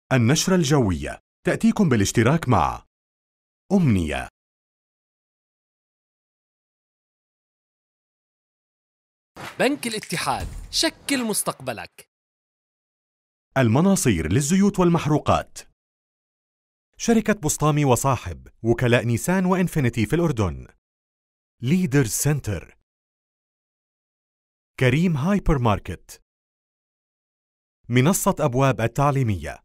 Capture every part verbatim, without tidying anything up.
النشرة الجوية تأتيكم بالاشتراك مع أمنية. بنك الاتحاد، شكل مستقبلك. المناصير للزيوت والمحروقات. شركة بسطامي وصاحب، وكلاء نيسان وإنفينيتي في الأردن. ليدرز سنتر. كريم هايبر ماركت. منصة أبواب التعليمية.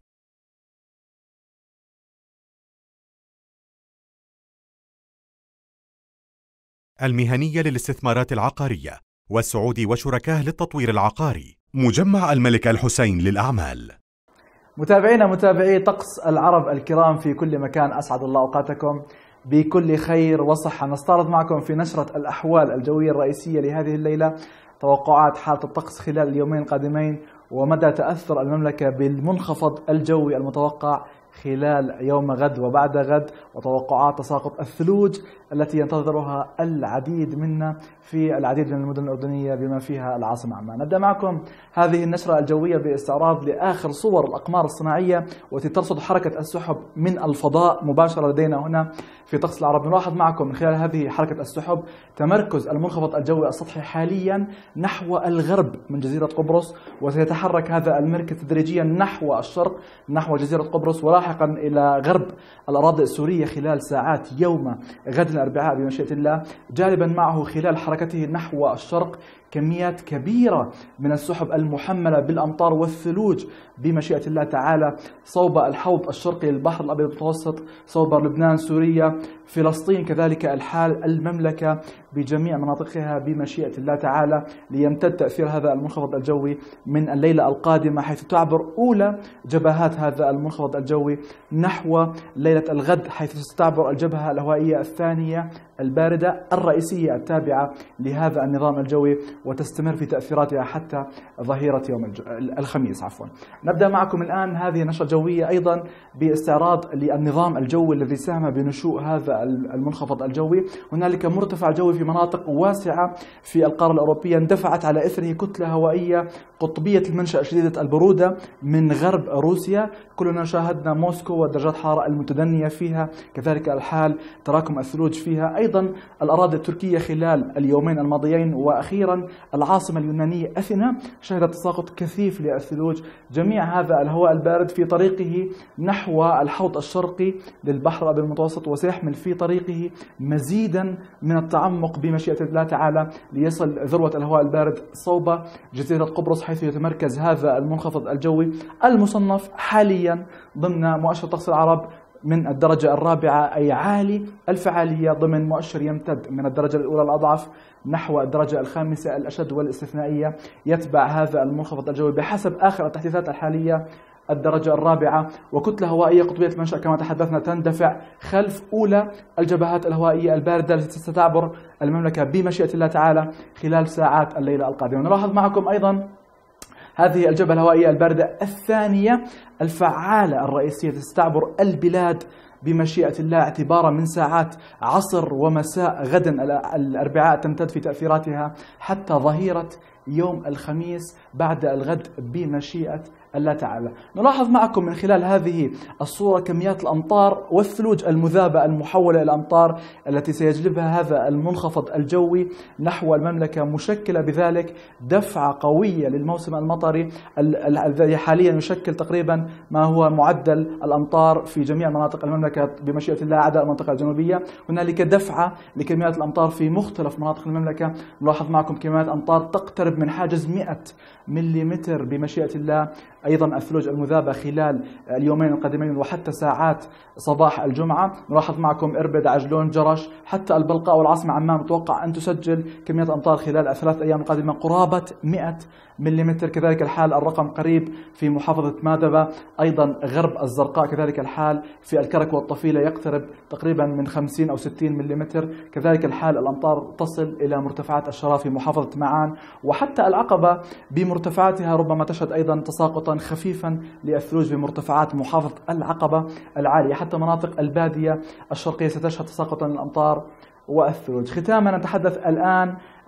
المهنية للاستثمارات العقارية، والسعودي وشركاه للتطوير العقاري. مجمع الملك الحسين للأعمال. متابعينا متابعي طقس العرب الكرام في كل مكان، أسعد الله أوقاتكم بكل خير وصحة. نستعرض معكم في نشرة الأحوال الجوية الرئيسية لهذه الليلة توقعات حالة الطقس خلال اليومين القادمين، ومدى تأثر المملكة بالمنخفض الجوي المتوقع خلال يوم غد وبعد غد، وتوقعات تساقط الثلوج التي ينتظرها العديد منا في العديد من المدن الأردنية بما فيها العاصمة عمان. نبدأ معكم هذه النشرة الجوية باستعراض لآخر صور الأقمار الصناعية والتي ترصد حركة السحب من الفضاء مباشرة لدينا هنا في طقس العرب. نلاحظ معكم من خلال هذه حركة السحب تمركز المنخفض الجوي السطحي حاليا نحو الغرب من جزيرة قبرص، وسيتحرك هذا المركز تدريجيا نحو الشرق نحو جزيرة قبرص ولاحقا إلى غرب الأراضي السورية خلال ساعات يوم غد الأربعاء بمشيئة الله، جالبا معه خلال حركته نحو الشرق كميات كبيرة من السحب المحملة بالأمطار والثلوج بمشيئة الله تعالى صوب الحوض الشرقي للبحر الأبيض المتوسط، صوب لبنان، سوريا، فلسطين، كذلك الحال المملكة بجميع مناطقها بمشيئة الله تعالى، ليمتد تأثير هذا المنخفض الجوي من الليلة القادمة، حيث تعبر أولى جبهات هذا المنخفض الجوي نحو ليلة الغد، حيث ستعبر الجبهة الهوائية الثانية الباردة الرئيسية التابعة لهذا النظام الجوي، وتستمر في تأثيراتها حتى ظهيرة يوم الج... الخميس عفوا. نبدأ معكم الآن هذه النشرة الجوية أيضا باستعراض للنظام الجوي الذي ساهم بنشوء هذا المنخفض الجوي. هنالك مرتفع جوي في مناطق واسعة في القارة الأوروبية اندفعت على إثره كتلة هوائية قطبية المنشأ شديدة البرودة من غرب روسيا. كلنا شاهدنا موسكو ودرجات الحرارة المتدنية فيها، كذلك الحال تراكم الثلوج فيها، أيضا الأراضي التركية خلال اليومين الماضيين، وأخيرا العاصمة اليونانية أثينا شهدت تساقط كثيف للثلوج. جميع هذا الهواء البارد في طريقه نحو الحوض الشرقي للبحر الأبيض المتوسط، وسيحمل في طريقه مزيدا من التعمق بمشيئة الله تعالى ليصل ذروة الهواء البارد صوب جزيرة قبرص، حيث يتمركز هذا المنخفض الجوي المصنف حاليا ضمن مؤشر طقس العرب من الدرجة الرابعة، أي عالي الفعالية، ضمن مؤشر يمتد من الدرجة الأولى الأضعف نحو الدرجة الخامسة الأشد والاستثنائية. يتبع هذا المنخفض الجوي بحسب آخر التحديثات الحالية الدرجة الرابعة، وكتلة هوائية قطبية المنشأ كما تحدثنا تندفع خلف أولى الجبهات الهوائية الباردة التي ستعبر المملكة بمشيئة الله تعالى خلال ساعات الليلة القادمة. نلاحظ معكم أيضا هذه الجبهة الهوائية الباردة الثانية الفعالة الرئيسية تستعبر البلاد بمشيئة الله اعتبارا من ساعات عصر ومساء غدا الأربعاء، تمتد في تأثيراتها حتى ظهيرة يوم الخميس بعد الغد بمشيئة الله تعالى. نلاحظ معكم من خلال هذه الصورة كميات الأمطار والثلوج المذابة المحولة إلى أمطار التي سيجلبها هذا المنخفض الجوي نحو المملكة، مشكلة بذلك دفعة قوية للموسم المطري الذي حاليا يشكل تقريبا ما هو معدل الأمطار في جميع مناطق المملكة بمشيئة الله عدا المنطقة الجنوبية. هنالك دفعة لكميات الأمطار في مختلف مناطق المملكة. نلاحظ معكم كميات أمطار تقترب من حاجز مئة مليمتر بمشيئة الله. أيضا الثلوج المذابة خلال اليومين القادمين وحتى ساعات صباح الجمعة. نلاحظ معكم إربد، عجلون، جرش، حتى البلقاء والعاصمة عمان متوقع أن تسجل كمية أمطار خلال الثلاث أيام القادمة قرابة مئة مليمتر. كذلك الحال الرقم قريب في محافظة مادبة، أيضا غرب الزرقاء كذلك الحال، في الكرك والطفيلة يقترب تقريبا من خمسين أو ستين مليمتر. كذلك الحال الأمطار تصل إلى مرتفعات الشراف في محافظة معان، وحتى العقبة بمرتفعاتها ربما تشهد أيضا تساقطا خفيفا للثلوج بمرتفعات محافظة العقبة العالية. حتى مناطق البادية الشرقية ستشهد تساقطا الأمطار والثلوج. ختاما نتحدث الآن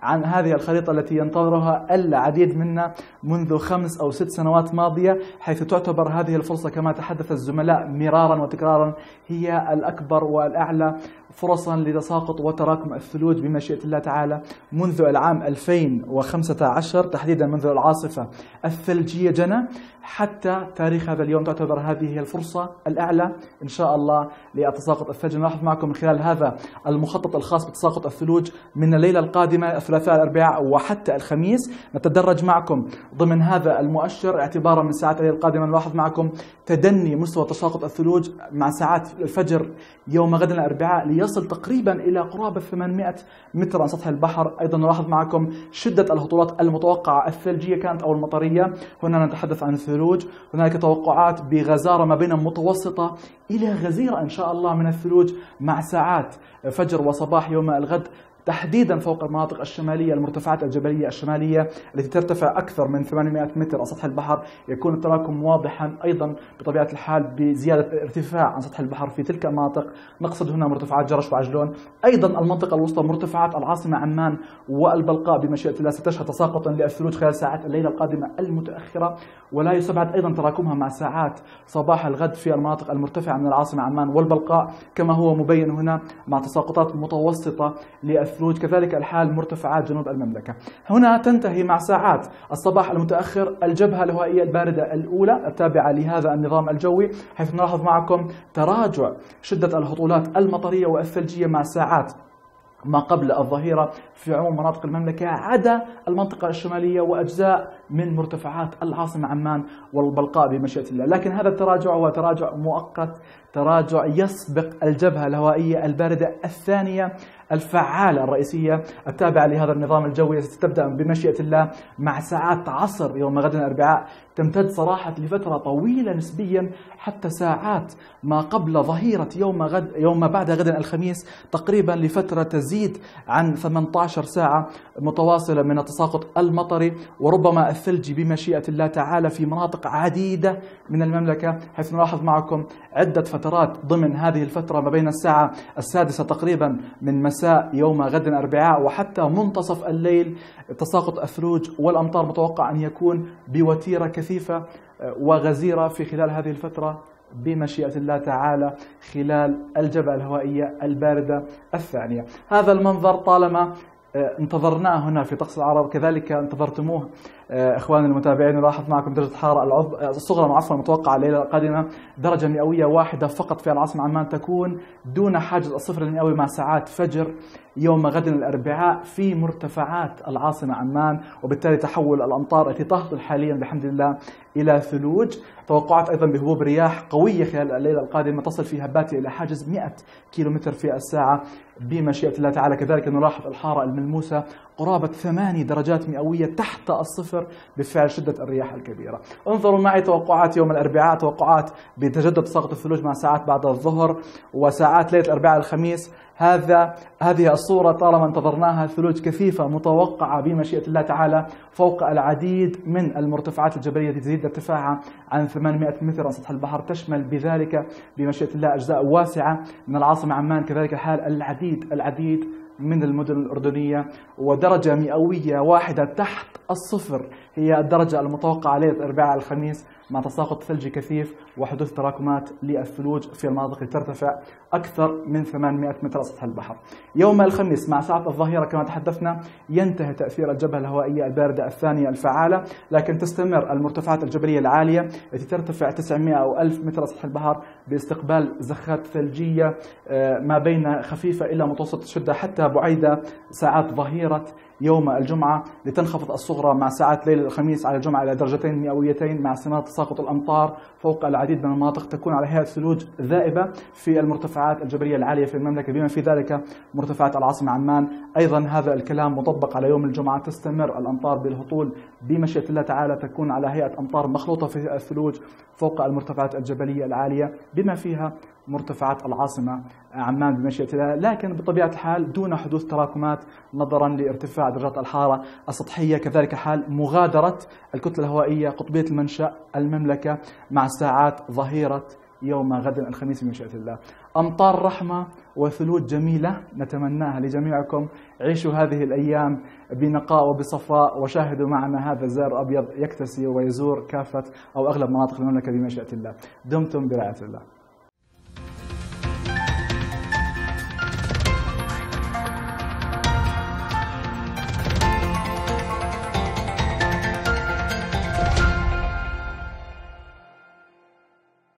عن هذه الخريطة التي ينتظرها العديد منا منذ خمس أو ست سنوات ماضية، حيث تعتبر هذه الفرصة كما تحدث الزملاء مرارا وتكرارا هي الأكبر والأعلى فرصا لتساقط وتراكم الثلوج بمشيئة الله تعالى منذ العام ألفين وخمسة عشر، تحديدا منذ العاصفة الثلجية جنى حتى تاريخ هذا اليوم. تعتبر هذه هي الفرصة الأعلى إن شاء الله لتساقط الثلج. نلاحظ معكم من خلال هذا المخطط الخاص بتساقط الثلوج من الليلة القادمة الثلاثاء الأربعاء وحتى الخميس. نتدرج معكم ضمن هذا المؤشر اعتبارا من ساعات الليلة القادمة. نلاحظ معكم تدني مستوى تساقط الثلوج مع ساعات الفجر يوم غد الأربعاء ليصل تقريبا إلى قرابة ثمانمائة متر عن سطح البحر. أيضا نلاحظ معكم شدة الهطولات المتوقعة الثلجية كانت أو المطرية. هنا نتحدث عن الثلوج. هناك توقعات بغزارة ما بين متوسطة إلى غزيرة إن شاء الله من الثلوج مع ساعات فجر وصباح يوم الغد، تحديدا فوق المناطق الشمالية المرتفعات الجبلية الشمالية التي ترتفع أكثر من ثمانمائة متر على سطح البحر. يكون التراكم واضحا أيضا بطبيعة الحال بزيادة الارتفاع عن سطح البحر في تلك المناطق. نقصد هنا مرتفعات جرش وعجلون. أيضا المنطقة الوسطى مرتفعات العاصمة عمان والبلقاء بمشيئة الله ستشهد تساقطا للثلوج خلال ساعات الليلة القادمة المتأخرة، ولا يستبعد أيضا تراكمها مع ساعات صباح الغد في المناطق المرتفعة من العاصمة عمان والبلقاء كما هو مبين هنا مع تساقطات متوسطة للثلوج. كذلك الحال مرتفعات جنوب المملكة. هنا تنتهي مع ساعات الصباح المتأخر الجبهة الهوائية الباردة الأولى التابعة لهذا النظام الجوي، حيث نلاحظ معكم تراجع شدة الهطولات المطرية والثلجية مع ساعات ما قبل الظهيرة في عموم مناطق المملكة عدا المنطقة الشمالية وأجزاء من مرتفعات العاصمة عمان والبلقاء بمشيئة الله. لكن هذا التراجع هو تراجع مؤقت، تراجع يسبق الجبهة الهوائية الباردة الثانية الفعالة الرئيسية التابعة لهذا النظام الجوي التي تبدأ بمشيئة الله مع ساعات عصر يوم غد الأربعاء، تمتد صراحة لفترة طويلة نسبيا حتى ساعات ما قبل ظهيرة يوم غد يوم ما بعد غد الخميس، تقريبا لفترة تزيد عن ثمانية عشر ساعة متواصلة من التساقط المطري وربما الثلجي بمشيئة الله تعالى في مناطق عديدة من المملكة، حيث نلاحظ معكم عدة فترات ضمن هذه الفترة ما بين الساعة السادسة تقريبا من مساء يوم غد الأربعاء وحتى منتصف الليل. تساقط الثلوج والأمطار متوقع أن يكون بوتيرة كثيفة وغزيرة في خلال هذه الفترة بمشيئة الله تعالى خلال الجبهة الهوائية الباردة الثانية. هذا المنظر طالما انتظرناه هنا في طقس العرب كذلك انتظرتموه اخواني المتابعين. نلاحظ معكم درجة الحرارة الصغرى عفوا المتوقعة الليلة القادمة درجة مئوية واحدة فقط في العاصمة عمان، تكون دون حاجز الصفر المئوي مع ساعات فجر يوم غد الأربعاء في مرتفعات العاصمة عمان، وبالتالي تحول الأمطار التي تهطل حاليا بحمد الله إلى ثلوج. توقعات أيضا بهبوب رياح قوية خلال الليلة القادمة تصل في هباتها إلى حاجز مئة كيلومتر في الساعة بمشيئة الله تعالى. كذلك نلاحظ الحارة الملموسة قرابة ثماني درجات مئوية تحت الصفر بفعل شدة الرياح الكبيرة. انظروا معي توقعات يوم الأربعاء، توقعات بتجدد تساقط الثلوج مع ساعات بعد الظهر وساعات ليلة الأربعاء الخميس. هذا هذه الصورة طالما انتظرناها، ثلوج كثيفة متوقعة بمشيئة الله تعالى فوق العديد من المرتفعات الجبلية التي تزيد ارتفاعها عن ثمانمائة متر عن سطح البحر، تشمل بذلك بمشيئة الله أجزاء واسعة من العاصمة عمان، كذلك الحال العديد العديد من المدن الأردنية. ودرجة مئوية واحدة تحت الصفر هي الدرجة المتوقعة ليلة الأربعاء الخميس مع تساقط ثلجي كثيف وحدوث تراكمات للثلوج في المناطق التي ترتفع أكثر من ثمانمائة متر على سطح البحر. يوم الخميس مع ساعة الظهيرة كما تحدثنا ينتهي تأثير الجبهة الهوائية الباردة الثانية الفعالة، لكن تستمر المرتفعات الجبلية العالية التي ترتفع تسعمائة أو ألف متر على سطح البحر باستقبال زخات ثلجية ما بين خفيفة إلى متوسط الشدة حتى بعيدة ساعات ظهيرة يوم الجمعة، لتنخفض الصغرى مع ساعات ليلة الخميس على الجمعة إلى درجتين مئويتين مع استمرار تساقط الأمطار فوق العديد من المناطق تكون على هيئة ثلوج ذائبة في المرتفعات الجبلية العالية في المملكة بما في ذلك مرتفعات العاصمة عمان. أيضا هذا الكلام مطبق على يوم الجمعة، تستمر الأمطار بالهطول بمشيئة الله تعالى، تكون على هيئة أمطار مخلوطة في الثلوج فوق المرتفعات الجبلية العالية بما فيها مرتفعات العاصمة عمان بمشيئة الله، لكن بطبيعة الحال دون حدوث تراكمات نظرا لارتفاع درجات الحرارة السطحية. كذلك حال مغادرة الكتلة الهوائية قطبية المنشأ المملكة مع ساعات ظهيرة يوم غد الخميس بمشيئة الله. أمطار رحمة وثلوج جميلة نتمناها لجميعكم. عيشوا هذه الأيام بنقاء وبصفاء، وشاهدوا معنا هذا الزائر الأبيض يكتسي ويزور كافة أو أغلب مناطق المملكة بمشيئة الله. دمتم برعاية الله.